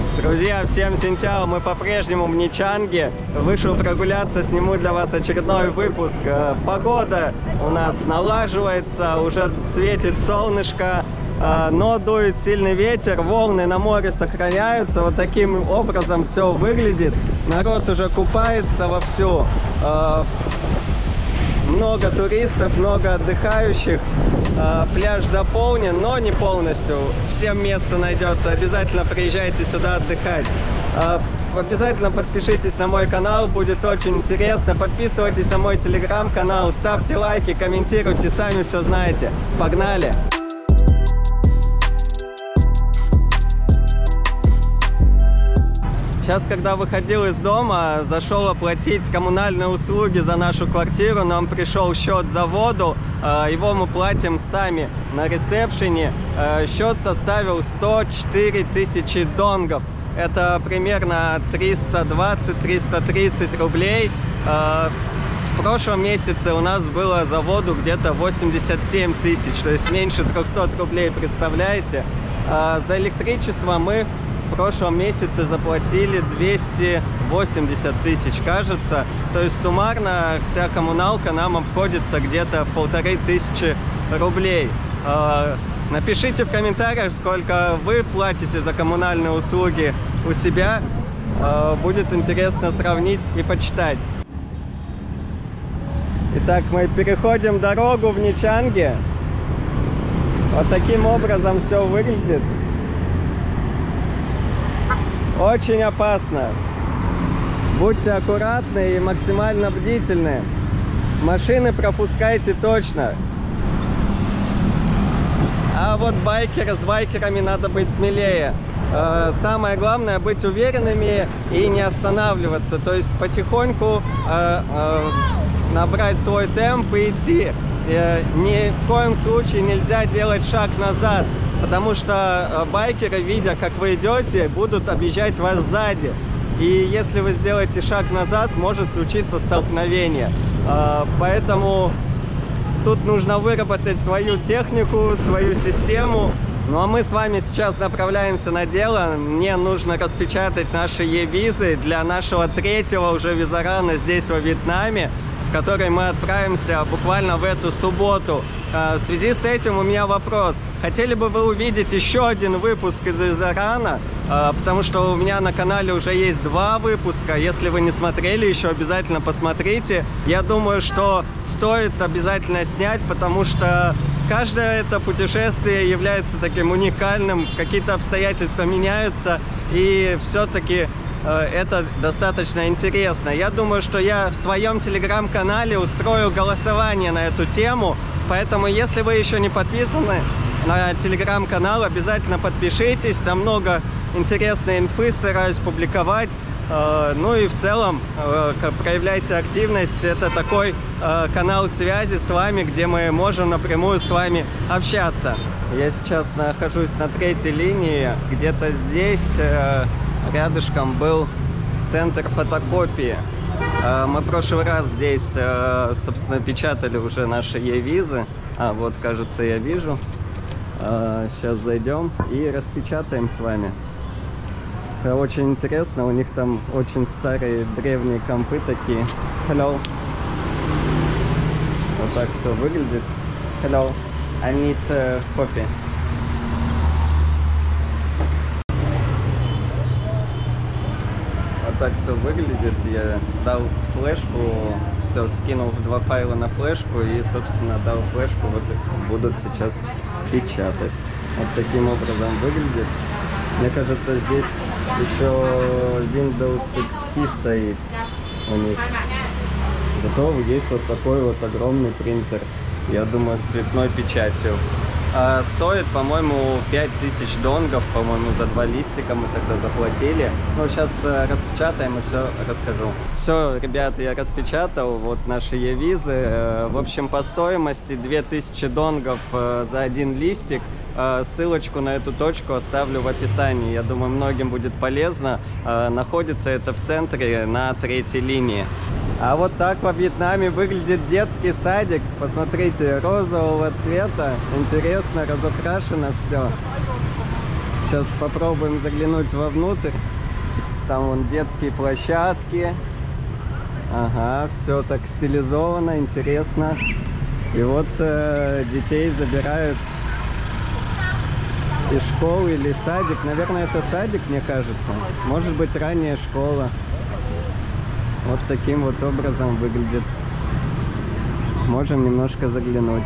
Друзья, всем синтяо, мы по-прежнему в Ничанге. Вышел прогуляться, сниму для вас очередной выпуск. Погода у нас налаживается, уже светит солнышко, но дует сильный ветер, волны на море сохраняются. Вот таким образом все выглядит. Народ уже купается вовсю. Много туристов, много отдыхающих. Пляж заполнен, но не полностью. Всем место найдется. Обязательно приезжайте сюда отдыхать. Обязательно подпишитесь на мой канал, будет очень интересно. Подписывайтесь на мой телеграм-канал, ставьте лайки, комментируйте, сами все знаете. Погнали! Сейчас, когда выходил из дома, зашел оплатить коммунальные услуги за нашу квартиру. Нам пришел счет за воду. Его мы платим сами на ресепшене. Счет составил 104 тысячи донгов. Это примерно 320-330 рублей. В прошлом месяце у нас было за воду где-то 87 тысяч, то есть меньше 300 рублей, представляете? За электричество мы в прошлом месяце заплатили 280 тысяч, кажется. То есть суммарно вся коммуналка нам обходится где-то в 1500 рублей. Напишите в комментариях, сколько вы платите за коммунальные услуги у себя. Будет интересно сравнить и почитать. Итак, мы переходим дорогу в Ничанге. Вот таким образом все выглядит. Очень опасно. Будьте аккуратны и максимально бдительны. Машины пропускайте точно. А вот с байкерами надо быть смелее. Самое главное быть уверенными и не останавливаться. То есть потихоньку набрать свой темп и идти. Ни в коем случае нельзя делать шаг назад. Потому что байкеры, видя, как вы идете, будут объезжать вас сзади. И если вы сделаете шаг назад, может случиться столкновение. Поэтому тут нужно выработать свою технику, свою систему. Ну а мы с вами сейчас направляемся на дело. Мне нужно распечатать наши e-визы для нашего третьего уже визарана здесь, во Вьетнаме, в который мы отправимся буквально в эту субботу. В связи с этим у меня вопрос. Хотели бы вы увидеть еще один выпуск из визарана? Потому что у меня на канале уже есть 2 выпуска. Если вы не смотрели еще, обязательно посмотрите. Я думаю, что стоит обязательно снять, потому что каждое это путешествие является таким уникальным. Какие-то обстоятельства меняются, и все-таки это достаточно интересно. Я думаю, что я в своем телеграм-канале устрою голосование на эту тему. Поэтому, если вы еще не подписаны на телеграм-канал, обязательно подпишитесь. Там много интересной инфы, стараюсь публиковать. Ну и в целом проявляйте активность. Это такой канал связи с вами, где мы можем напрямую с вами общаться. Я сейчас нахожусь на 3-й линии. Где-то здесь рядышком был центр фотокопии. Мы в прошлый раз здесь, собственно, печатали уже наши e-визы. Вот, кажется, я вижу. Сейчас зайдем и распечатаем с вами. Очень интересно, у них там очень старые древние компы такие. Hello. Вот так все выглядит. Hello. I need copy. Так все выглядит. Я дал флешку, все скинул в 2 файла на флешку и, собственно, дал флешку, вот будут сейчас печатать. Вот таким образом выглядит. Мне кажется, здесь еще Windows XP стоит у них. Зато есть вот такой вот огромный принтер, я думаю, с цветной печатью. Стоит, по-моему, 5000 донгов, по-моему, за 2 листика мы тогда заплатили. Ну, сейчас распечатаем и все расскажу. Все, ребята, я распечатал, вот наши e-визы. В общем, по стоимости 2000 донгов за 1 листик. Ссылочку на эту точку оставлю в описании. Я думаю, многим будет полезно. Находится это в центре на 3-й линии. А вот так во Вьетнаме выглядит детский садик. Посмотрите, розового цвета. Интересно, разукрашено все. Сейчас попробуем заглянуть вовнутрь. Там вон детские площадки. Ага, все так стилизовано, интересно. И вот детей забирают из школы или садик. Наверное, это садик, мне кажется. Может быть, ранняя школа. Вот таким вот образом выглядит. Можем немножко заглянуть.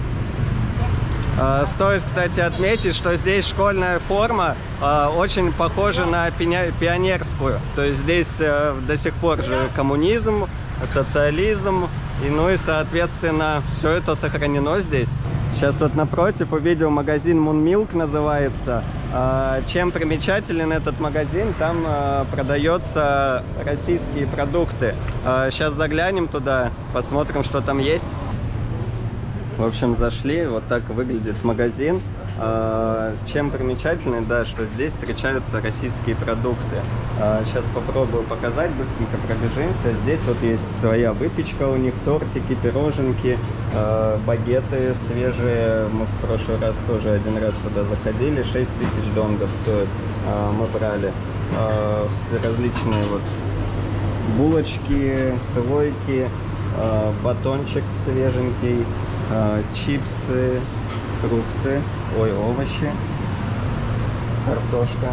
Стоит, кстати, отметить, что здесь школьная форма очень похожа на пионерскую. То есть здесь до сих пор же коммунизм, социализм, и, ну и, соответственно, все это сохранено здесь. Сейчас вот напротив увидел магазин Moon Milk, называется. Чем примечателен этот магазин? Там продаются российские продукты. Сейчас заглянем туда, посмотрим, что там есть. В общем, зашли, вот так выглядит магазин. Чем примечательный, да, что здесь встречаются российские продукты. Сейчас попробую показать, быстренько пробежимся. Здесь вот есть своя выпечка у них, тортики, пироженки, багеты свежие. Мы в прошлый раз тоже один раз сюда заходили, 6000 донгов стоит, мы брали. Различные вот булочки, слойки, батончик свеженький, чипсы, фрукты, овощи, картошка.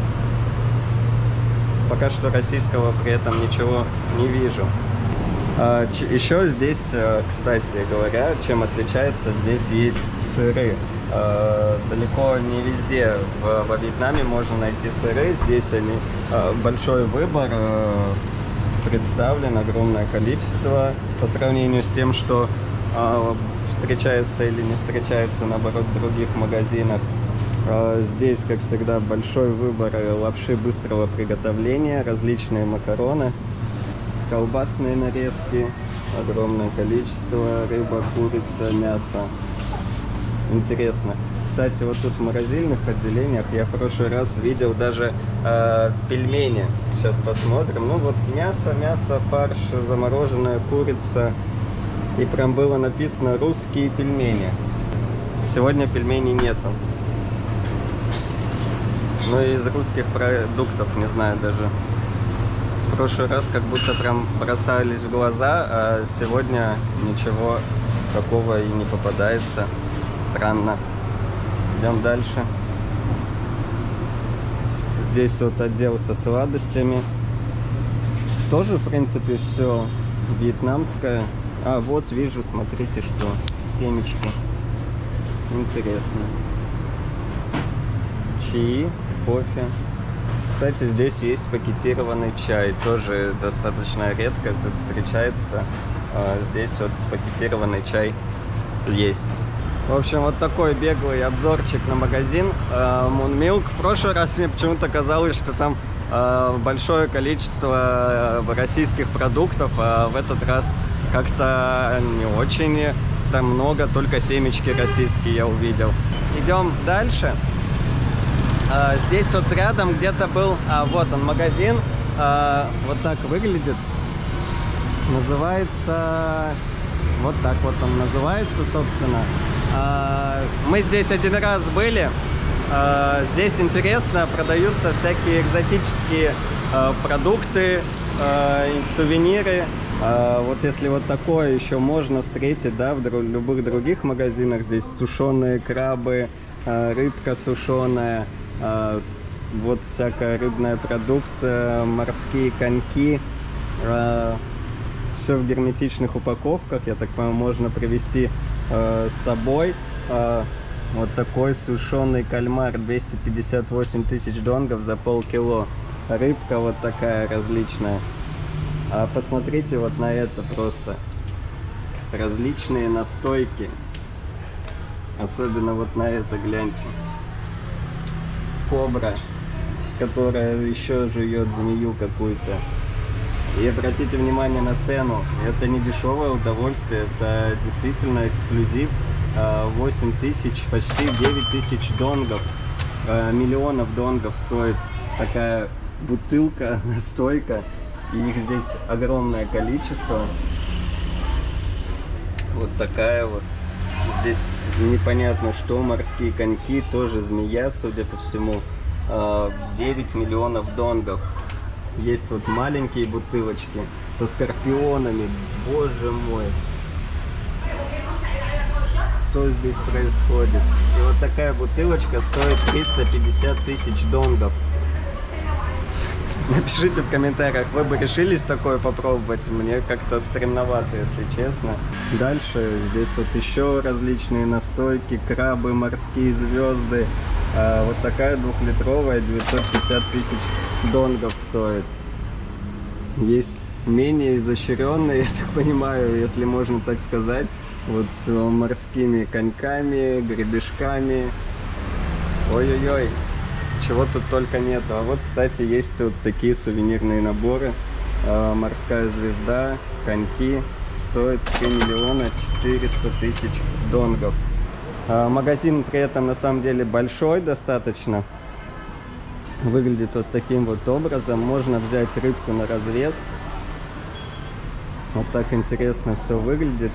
Пока что российского при этом ничего не вижу. Еще здесь, кстати говоря, чем отличается, здесь есть сыры. Далеко не везде во Вьетнаме можно найти сыры. Здесь они большой выбор представлен, огромное количество по сравнению с тем, что встречается или не встречается, наоборот, в других магазинах. Здесь, как всегда, большой выбор лапши быстрого приготовления, различные макароны, колбасные нарезки, огромное количество, рыба, курица, мясо. Интересно. Кстати, вот тут в морозильных отделениях я в прошлый раз видел даже пельмени. Сейчас посмотрим. Ну вот мясо, фарш, замороженная курица. И прям было написано «русские пельмени». Сегодня пельменей нету. Ну и из русских продуктов не знаю даже. В прошлый раз как будто прям бросались в глаза, а сегодня ничего такого и не попадается. Странно. Идем дальше. Здесь вот отдел со сладостями. Тоже, в принципе, все вьетнамское. А, вот вижу, смотрите, что семечки. Интересно. Чаи, кофе. Кстати, здесь есть пакетированный чай. Тоже достаточно редко тут встречается. Здесь вот пакетированный чай есть. В общем, вот такой беглый обзорчик на магазин Moon Milk. В прошлый раз мне почему-то казалось, что там большое количество российских продуктов, а в этот раз как-то не очень. Там много, только семечки российские я увидел. Идем дальше. Здесь вот рядом где-то был, вот он магазин, вот так выглядит. Называется, вот так вот он называется, собственно. Мы здесь один раз были. Здесь интересно, продаются всякие экзотические продукты, сувениры. Вот если вот такое еще можно встретить, да, в любых других магазинах. Здесь сушеные крабы, рыбка сушеная, вот всякая рыбная продукция, морские коньки. Все в герметичных упаковках, я так понимаю, можно привезти с собой. Вот такой сушеный кальмар, 258 тысяч донгов за полкило. Рыбка вот такая различная. Посмотрите вот на это просто. Различные настойки. Особенно вот на это, гляньте. Кобра, которая еще жует змею какую-то. И обратите внимание на цену. Это не дешевое удовольствие, это действительно эксклюзив. 8 тысяч, почти 9 тысяч донгов. Миллионов донгов стоит такая бутылка, настойка. И их здесь огромное количество. Вот такая вот. Здесь непонятно что, морские коньки, тоже змея, судя по всему. 9 миллионов донгов. Есть вот маленькие бутылочки со скорпионами. Боже мой. Что здесь происходит? И вот такая бутылочка стоит 350 тысяч донгов. Напишите в комментариях, вы бы решились такое попробовать. Мне как-то стремновато, если честно. Дальше здесь вот еще различные настойки, крабы, морские звезды. Вот такая 2-литровая 950 тысяч донгов стоит. Есть менее изощренные, я так понимаю, если можно так сказать. Вот с морскими коньками, гребешками. Ой-ой-ой. Чего тут только нету. А вот, кстати, есть тут такие сувенирные наборы. Морская звезда, коньки. Стоит 3 миллиона 400 тысяч донгов. Магазин при этом на самом деле большой достаточно. Выглядит вот таким вот образом. Можно взять рыбку на развес. Вот так интересно все выглядит.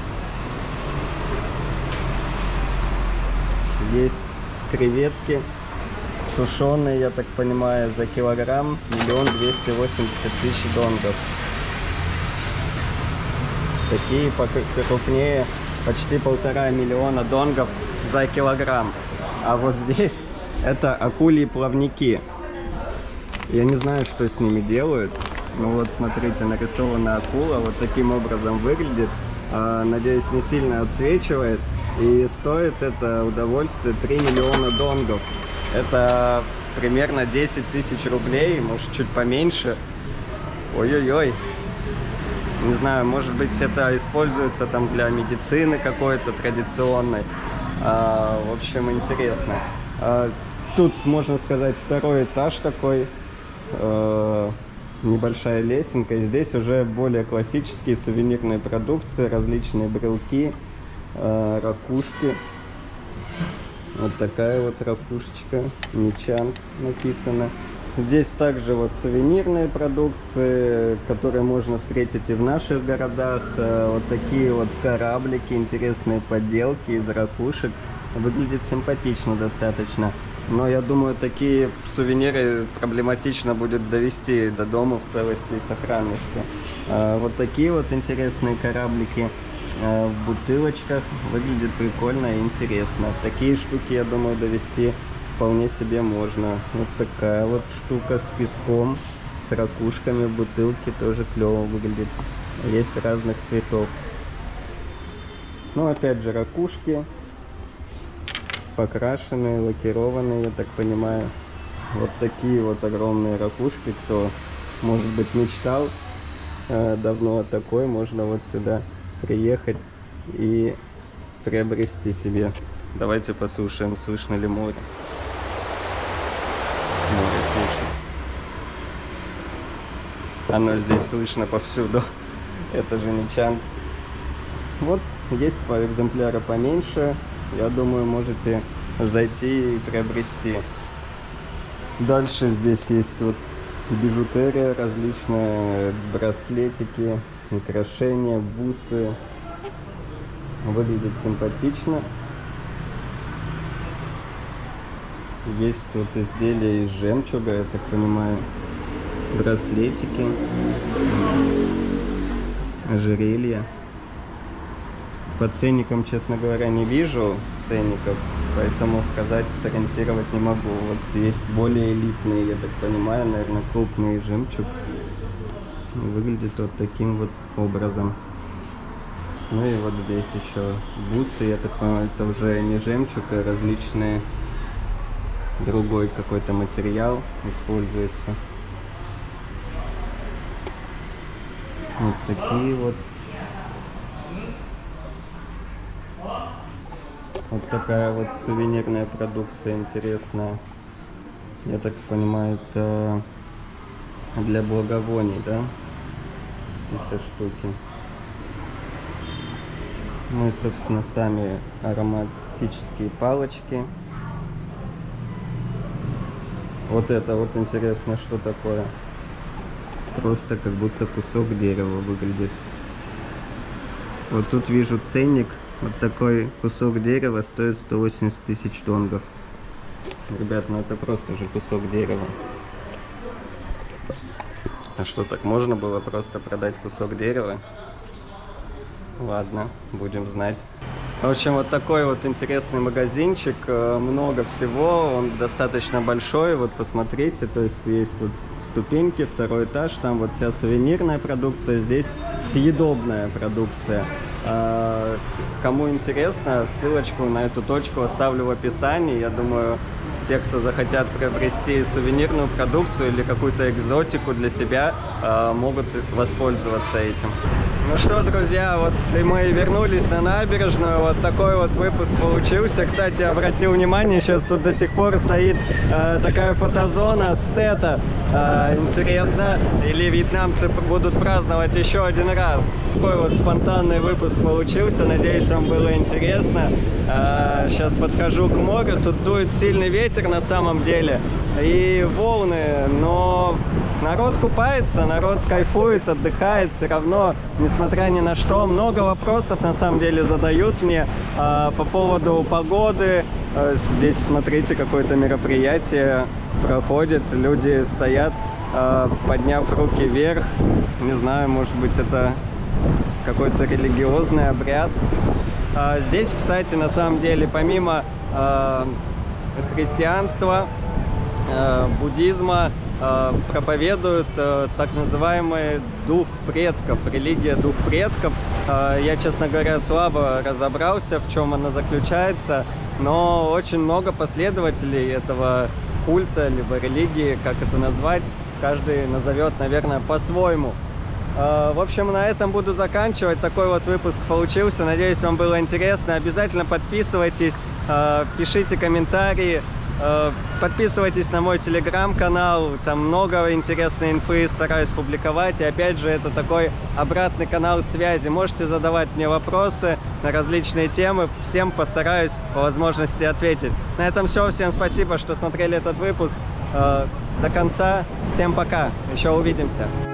Есть креветки. Сушеные, я так понимаю, за килограмм 1 280 000 донгов. Такие покрупнее, почти 1,5 миллиона донгов за килограмм. А вот здесь это акульи плавники. Я не знаю, что с ними делают. Ну вот, смотрите, нарисована акула. Вот таким образом выглядит. Надеюсь, не сильно отсвечивает. И стоит это удовольствие 3 миллиона донгов. Это примерно 10 тысяч рублей, может чуть поменьше. Ой-ой-ой. Не знаю, может быть это используется там для медицины какой-то традиционной. В общем, интересно. Тут, можно сказать, второй этаж такой. Небольшая лесенка. И здесь уже более классические сувенирные продукции, различные брелки, ракушки. Вот такая вот ракушечка, Ничан написано. Здесь также вот сувенирные продукции, которые можно встретить и в наших городах. Вот такие вот кораблики, интересные подделки из ракушек. Выглядит симпатично достаточно. Но я думаю, такие сувениры проблематично будет довести до дома в целости и сохранности. Вот такие вот интересные кораблики в бутылочках. Выглядит прикольно и интересно. Такие штуки, я думаю, довести вполне себе можно. Вот такая вот штука с песком, с ракушками в бутылке, тоже клево выглядит. Есть разных цветов. Ну, опять же, ракушки покрашенные, лакированные, я так понимаю. Вот такие вот огромные ракушки. Кто, может быть, мечтал давно о такой, можно вот сюда приехать и приобрести себе. Давайте послушаем, слышно ли море. Море слышно. Оно здесь слышно повсюду. Это же Ничан. Вот есть по экземпляру поменьше. Я думаю, можете зайти и приобрести. Дальше здесь есть вот бижутерия, различные браслетики, украшения, бусы. Выглядит симпатично. Есть вот изделия из жемчуга, я так понимаю. Браслетики, ожерелья. По ценникам, честно говоря, не вижу ценников, поэтому сказать, сориентировать не могу. Вот есть более элитные, я так понимаю, наверное, крупный жемчуг. Выглядит вот таким вот образом. Ну и вот здесь еще бусы, я так понимаю, это уже не жемчуг, а различные, другой какой-то материал используется. Вот такие вот. Вот такая вот сувенирная продукция интересная. Я так понимаю, это для благовоний, да? Это штуки. Ну и, собственно, сами ароматические палочки. Вот это вот интересно, что такое. Просто как будто кусок дерева выглядит. Вот тут вижу ценник. Вот такой кусок дерева стоит 180 тысяч донгов. Ребят, ну это просто же кусок дерева. А что, так можно было просто продать кусок дерева? Ладно, будем знать. В общем, вот такой вот интересный магазинчик, много всего, он достаточно большой, вот посмотрите, то есть есть тут ступеньки, второй этаж, там вот вся сувенирная продукция, здесь съедобная продукция. Кому интересно, ссылочку на эту точку оставлю в описании. Я думаю, те, кто захотят приобрести сувенирную продукцию или какую-то экзотику для себя, могут воспользоваться этим. Ну что, друзья, вот и мы вернулись на набережную. Вот такой вот выпуск получился. Кстати, обратил внимание, сейчас тут до сих пор стоит такая фотозона с тета. Интересно, или вьетнамцы будут праздновать еще один раз. Такой вот спонтанный выпуск получился. Надеюсь, вам было интересно. Сейчас подхожу к морю. Тут дует сильный ветер на самом деле. И волны, но народ купается, народ кайфует, отдыхает. Все равно, несмотря ни на что, много вопросов на самом деле задают мне по поводу погоды. Здесь, смотрите, какое-то мероприятие проходит. Люди стоят, подняв руки вверх. Не знаю, может быть, это какой-то религиозный обряд. Здесь, кстати, на самом деле, помимо христианства, буддизма, проповедуют так называемый дух предков, религия дух предков. Я, честно говоря, слабо разобрался, в чем она заключается, но очень много последователей этого культа, либо религии, как это назвать, каждый назовет, наверное, по-своему. В общем, на этом буду заканчивать. Такой вот выпуск получился. Надеюсь, вам было интересно. Обязательно подписывайтесь, пишите комментарии. Подписывайтесь на мой телеграм-канал, там много интересной инфы стараюсь публиковать. И опять же, это такой обратный канал связи. Можете задавать мне вопросы на различные темы. Всем постараюсь по возможности ответить. На этом все. Всем спасибо, что смотрели этот выпуск до конца. Всем пока. Еще увидимся.